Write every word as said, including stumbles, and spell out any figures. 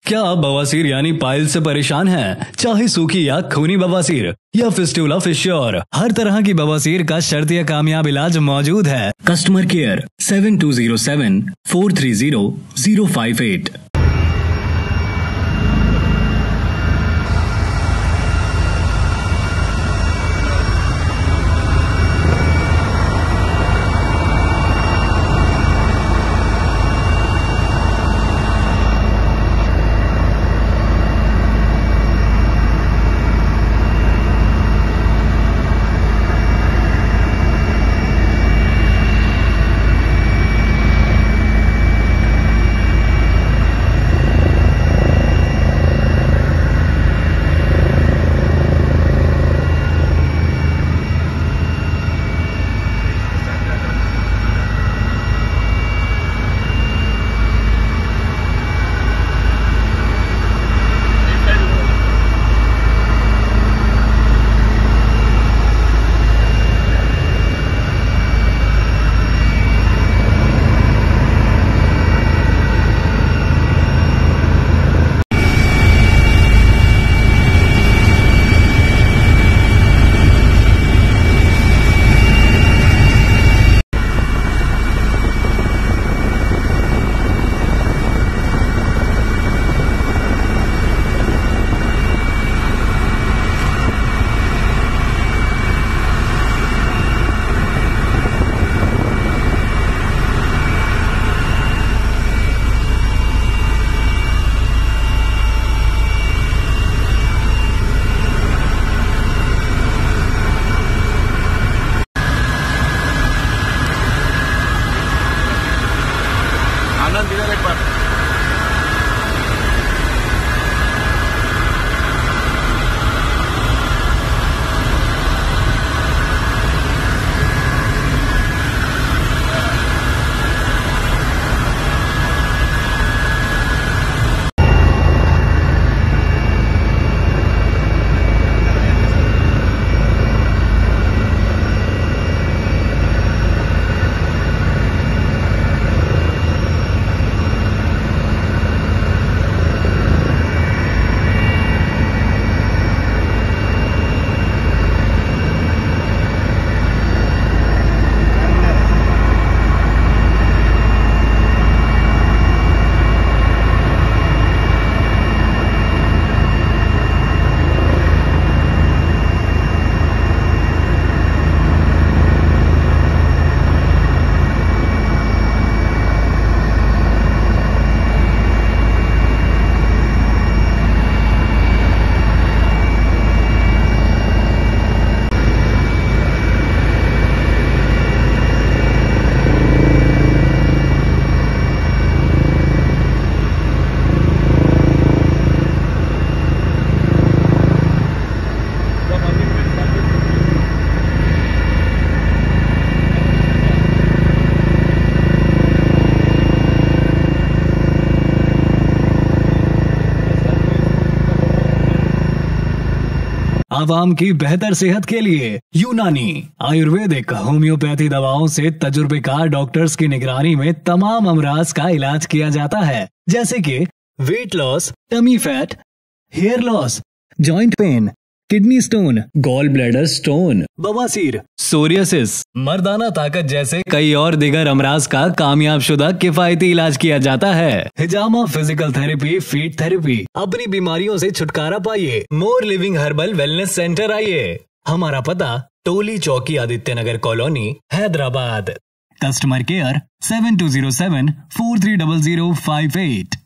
क्या आप बवासीर यानी पाइल से परेशान हैं? चाहे सूखी या खूनी बवासीर या फिस्टुला फिश्योर, हर तरह की बवासीर का शर्तीय कामयाब इलाज मौजूद है। Customer care seven two zero seven four three zero zero five eight. आवाम की बेहतर सेहत के लिए यूनानी आयुर्वेदिक होम्योपैथी दवाओं से तजुर्बेकार डॉक्टर्स की निगरानी में तमाम अमराज का इलाज किया जाता है, जैसे कि weight loss, tummy fat, hair loss, joint pain, kidney stone, gall bladder stone, बवासीर, सोरियासिस, मर्दाना ताकत जैसे कई और दिगर अमराज का कामयाब शुदा किफायती इलाज किया जाता है। हिजामा फिजिकल थेरेपी, फीट थेरेपी। अपनी बीमारियों से छुटकारा पाइए। More living herbal wellness centre आइए। हमारा पता Toli Chowki, Aditya Nagar colony, Hyderabad. Customer care seven two zero seven four three double zero five eight.